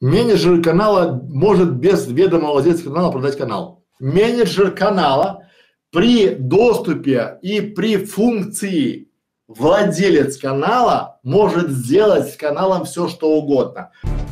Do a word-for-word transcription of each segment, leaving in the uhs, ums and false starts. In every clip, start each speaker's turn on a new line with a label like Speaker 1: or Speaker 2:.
Speaker 1: Менеджер канала может без ведома владельца канала продать канал. Менеджер канала при доступе и при функции владелец канала может сделать с каналом все, что угодно.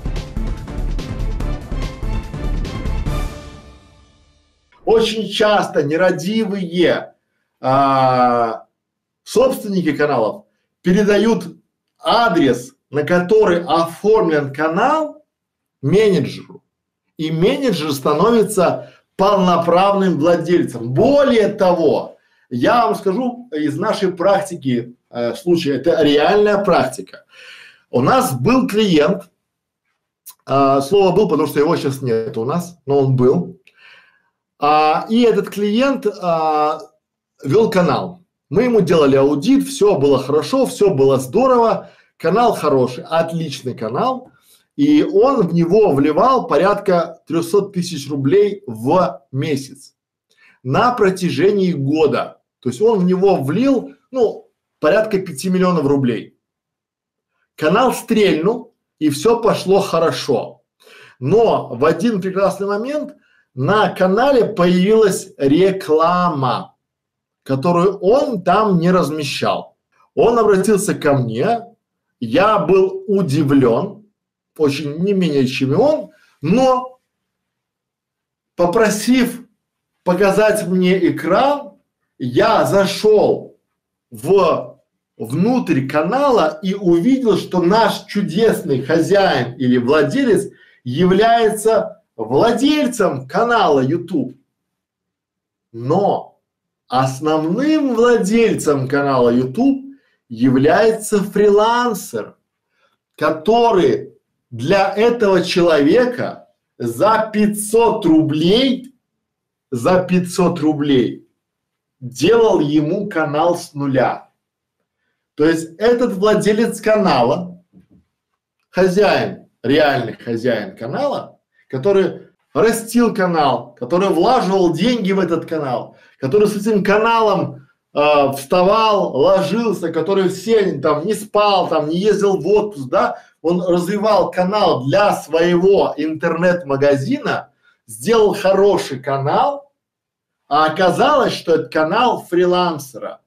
Speaker 1: Очень часто нерадивые а, собственники каналов передают адрес, на который оформлен канал, менеджеру, и менеджер становится полноправным владельцем. Более того, я вам скажу из нашей практики э, случая, это реальная практика. У нас был клиент, э, слово был, потому что его сейчас нет у нас, но он был. А, и этот клиент а, вел канал. Мы ему делали аудит, все было хорошо, все было здорово, канал хороший, отличный канал, и он в него вливал порядка трёхсот тысяч рублей в месяц на протяжении года. То есть он в него влил, ну, порядка пяти миллионов рублей. Канал стрельнул, и все пошло хорошо. Но в один прекрасный момент на канале появилась реклама, которую он там не размещал. Он обратился ко мне, я был удивлен, очень не менее чем и он, но попросив показать мне экран, я зашел в внутрь канала и увидел, что наш чудесный хозяин или владелец является владельцем канала YouTube, но основным владельцем канала YouTube является фрилансер, который для этого человека за пятьсот рублей, за пятьсот рублей делал ему канал с нуля. То есть этот владелец канала, хозяин, реальный хозяин канала, который растил канал, который влаживал деньги в этот канал, который с этим каналом э, вставал, ложился, который все там не спал, там не ездил в отпуск, да, он развивал канал для своего интернет-магазина, сделал хороший канал, а оказалось, что это канал фрилансера.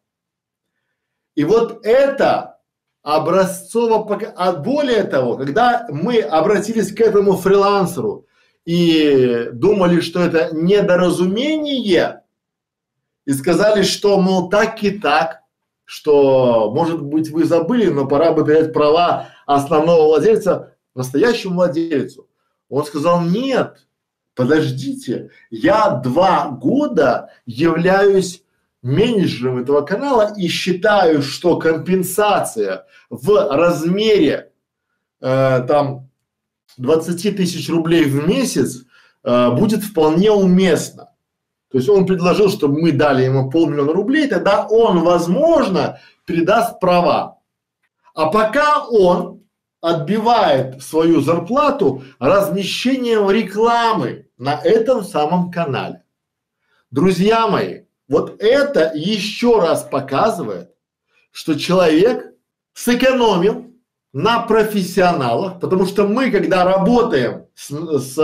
Speaker 1: И вот это образцово, а более того, когда мы обратились к этому фрилансеру и думали, что это недоразумение, и сказали, что, мол, так и так, что, может быть, вы забыли, но пора бы передать права основного владельца настоящему владельцу. Он сказал: нет, подождите, я два года являюсь менеджером этого канала и считаю, что компенсация в размере э, там двадцати тысяч рублей в месяц э, будет вполне уместно. То есть он предложил, чтобы мы дали ему полмиллиона рублей, тогда он, возможно, передаст права. А пока он отбивает свою зарплату размещением рекламы на этом самом канале. Друзья мои, вот это еще раз показывает, что человек сэкономил на профессионалах, потому что мы, когда работаем с, с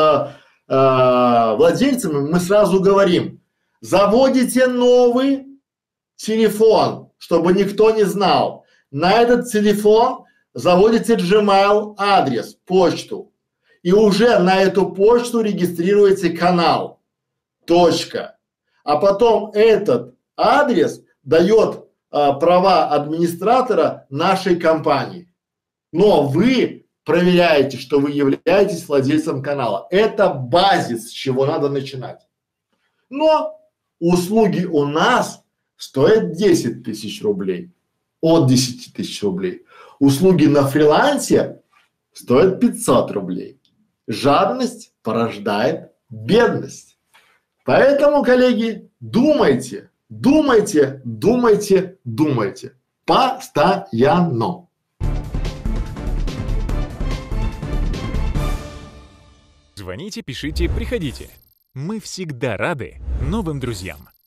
Speaker 1: э, владельцами, мы сразу говорим: заводите новый телефон, чтобы никто не знал. На этот телефон заводите Gmail адрес, почту, и уже на эту почту регистрируете канал. Точка. А потом этот адрес дает а, права администратора нашей компании. Но вы проверяете, что вы являетесь владельцем канала. Это базис, с чего надо начинать. Но услуги у нас стоят десять тысяч рублей, от десяти тысяч рублей. Услуги на фрилансе стоят пятьсот рублей. Жадность порождает бедность. Поэтому, коллеги, думайте, думайте, думайте, думайте. Постоянно.
Speaker 2: Звоните, пишите, приходите. Мы всегда рады новым друзьям.